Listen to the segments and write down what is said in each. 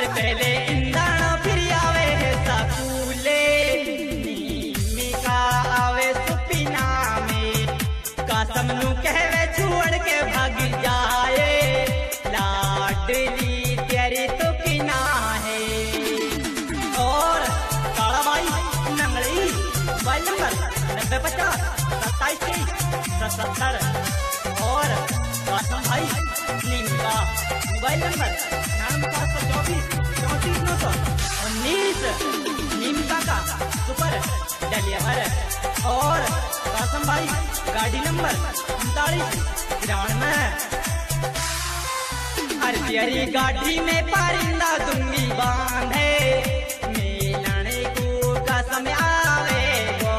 पहले इंदाण फिर आवे है सकूले नीमी का आवे सुपिना में कसम नु कहवे छोड़ के भाग जाए लाडली तेरी तो किना है। और काला भाई नंगली मोबाइल नंबर 9050-27-70 और कासम भाई नीमका मोबाइल नंबर 9724-34-919 नीमका का सुपर डिलीवर। और कासम भाई गाड़ी नंबर 3993। हर तेरी गाड़ी में परिंदा दूंगी बांधे मिलने को कसम आवेगो।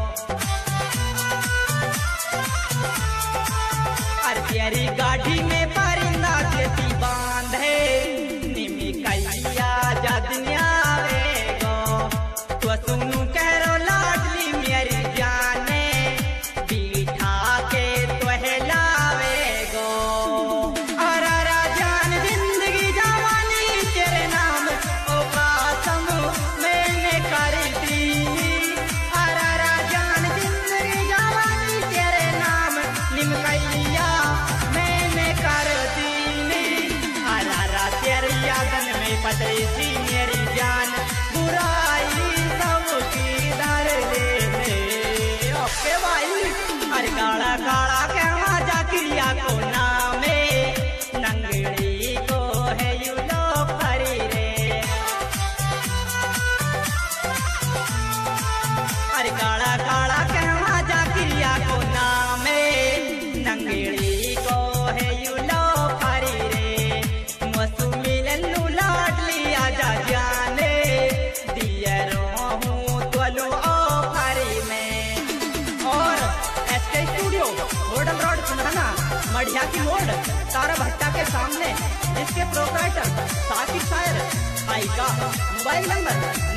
हर तेरी गाड़ी में परिंदा देती बांधे निमिकैया जदनी आवेगो। तो सुनू कह रो लाडली मेरी जाने बिठा के तोहे लावेगो। अरारा जान जिंदगी जवानी तेरे नाम ओ कसम मैंने कर दी। अरारा जान जिंदगी जवानी तेरे नाम निमकैया मैंने कर दी। अरारा तेरी यादन में पटई थी मेरी जान बुराई सबकी दर ले। ओके भाई अरे काला काला कहवा जा क्रिया को नामे नंगड़ी को है यू लो फरी रे। अरे काला काला कहवा जा क्रिया को नामे नंगड़ी को है यू लो फरी रे। मसु मिलन नु लाडली आजा जाने दिया हूँ तोलो ओ फरी में। और एसके स्टूडियो मॉडल रोड सुनाना मढ़िया की मोड़ तारा भट्टा के सामने जिसके प्रोप्राइटर साकिब शायर भाई का मोबाइल नंबर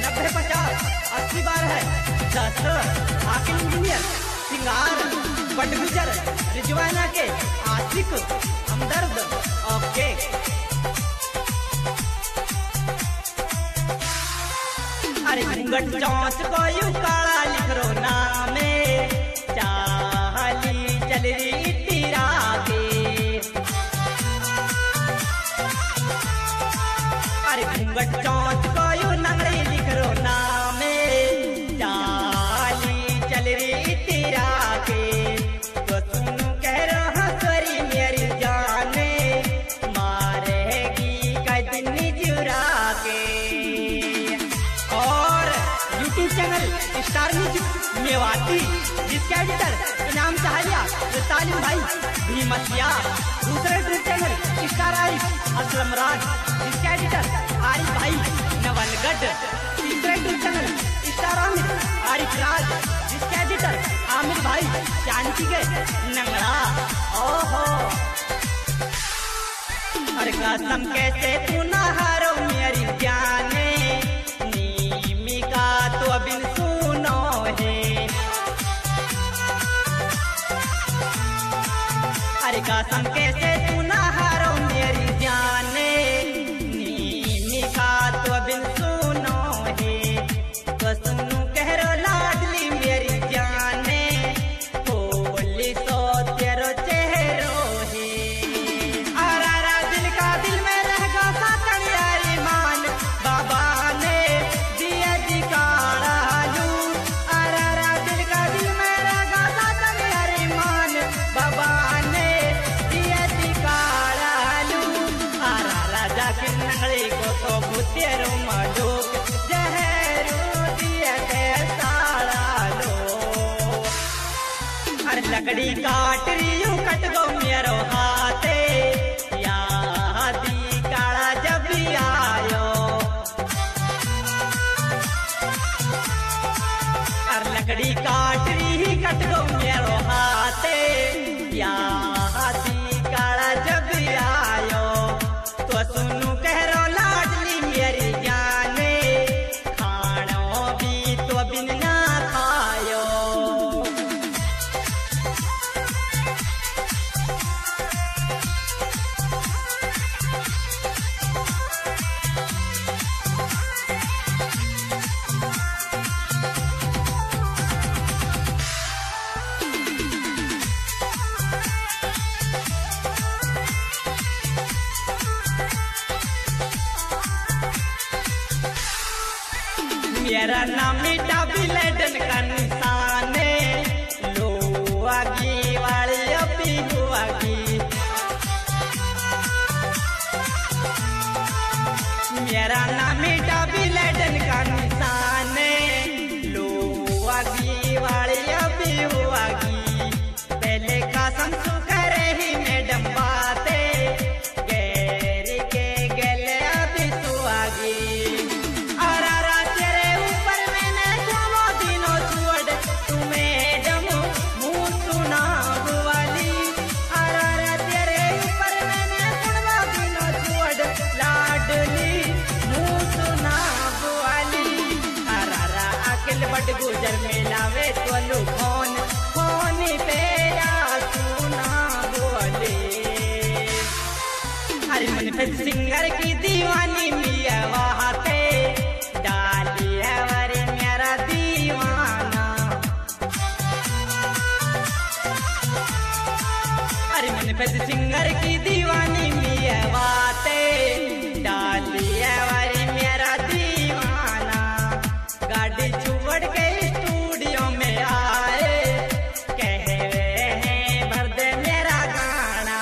9050-8012 हाकिम इंजीनियर सिंगार बटगुजर रिजवाना के आशिक हमदर्द। ओके अरे घूंघट चौंच को यू काला लिख रो नामे चाली चल रही तीरा के। अरे घूंघट चौंच को यू नंगड़ी लिख रो नामे चाली चल रही तीरा के। तो सुनू कह रहा सरी मेरी जाने मारेगी कदनी जुरा के। और YouTube channel star music Mewati जिसके एडिटर इनाम चाहलिया तालिम भाई भीमतिया। दूसरे YouTube channel star Arif Aslam Raj जिसके एडिटर आरिफ भाई नवलगढ़। तीसरे YouTube channel star Aamir Arif Raj जिसके एडिटर आमिर भाई जानकी के नंगड़ा। ओहो अरे कसम कैसे तू ना हारो मेरी जाने नीमिका तो बिन सुनो है। अरे कसम कैसे तू ना हारो मेरी जाने नीमिका तो बिन सुनो है। तो सुनू कह रो लाडली मेरी जाने बोली सो तेरो चेहरो है। अरारा दिल का दिल में रहेगा सातन यारी मान बाबा ने दिया दिकाड़ा लू। अरारा दिल का दिल में रहेगा सातन यारी मान बाबा ने दिया दिकाड़ा लू। अरारा जाके नंगड़ी को तो भूतेरो मडूक जहरू दिया के साड़ा लो। अरे लकड़ी काट रही हूँ कट गो मेरो हाथे यादी काला जब भी आयो। अरे लकड़ी काट रही कट गो मेरो हाथे यादी काला जब भी आयो। तो सुनू कह रो लाडली मेरी जाने खानो भी तो बिन ना खायो। मेरा नाम मिटा बिलेडन का निशाने लो आगी वाली अभी हुआगी। मेरा नाम मिटा बिलेडन का निशाने लो आगी वाली अभी हुआगी। पहले का संसु करे ही मैडम बातें गैरी के गले अभी सुहागी। गुजर में लावे तो फोन फोन पे सुना बोले। अरे मन पे सिंगर की दीवानी मिया वहाते डाली है वरे मेरा दीवाना। अरे मन पे सिंगर की दीवानी मिया वहाते डाली है वरे मेरा दीवाना। गाड़ी छुड़ के स्टूडियो में आए कह रहे हैं भर दे मेरा गाना।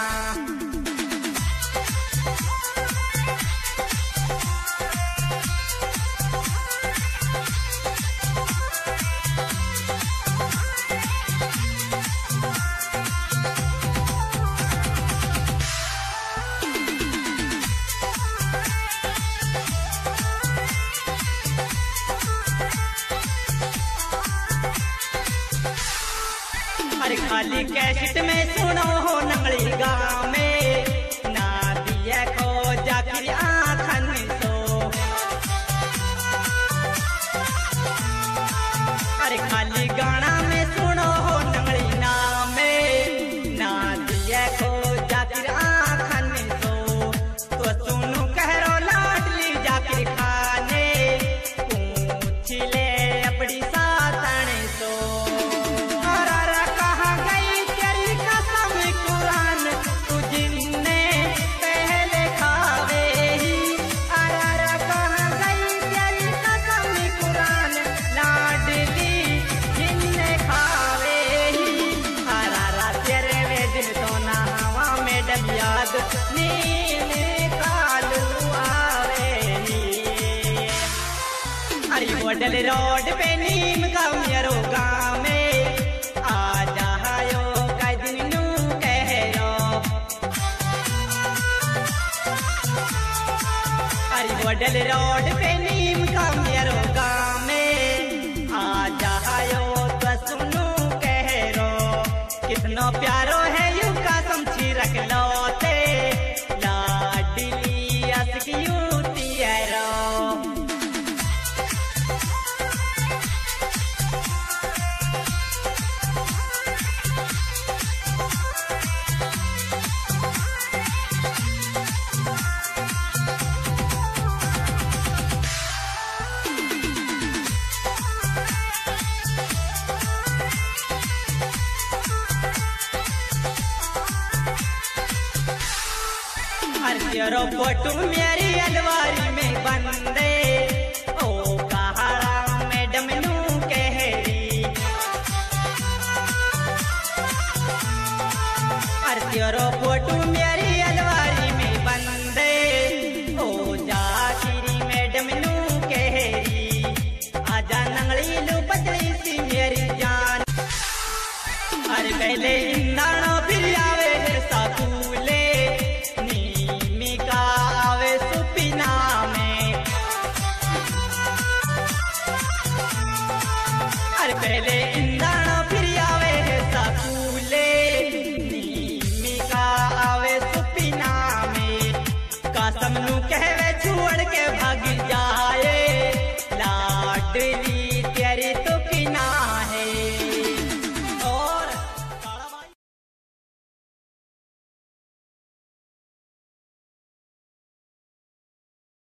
अरे खाली कैसेट में सुनो हो नंगली गाँव में ना दिया को जाकिर आँखन सो। अरे खाली गाना में सुनो हो नंगली नाम में ना दिया को जाकिर आँखन सो। तो सुनो कहो लाडली जाकिर खाने पूछ ले अपनी सातन सो। याद नीम कालू आवे। अरे वडल रोड पे नीम का मेरो गाँव में आ जायो का दिन नू कह रो। अरे वडल रोड पे नीम का मेरो गाँव में आ जायो तो सुनू कह रो। कितना प्यारो है यू का समझी रख लो तेरो फोटो मेरी अलवारी में बंदे ओ कहाड़ा मैडम नू कहरी। अरे तेरो फोटो मेरी अलवारी में बंदे ओ जाकिरी मैडम नू कहरी। आजा नंगली लू पतली सी मेरी जान। अरे पहले इंदाना फिर आवे सातूले आवे सुपीना में। अरे पहले इंदाना फिर आवे साकूले नीमी का आवे सुपीना में। कासम नू कहवे छोड़ के भागी जा।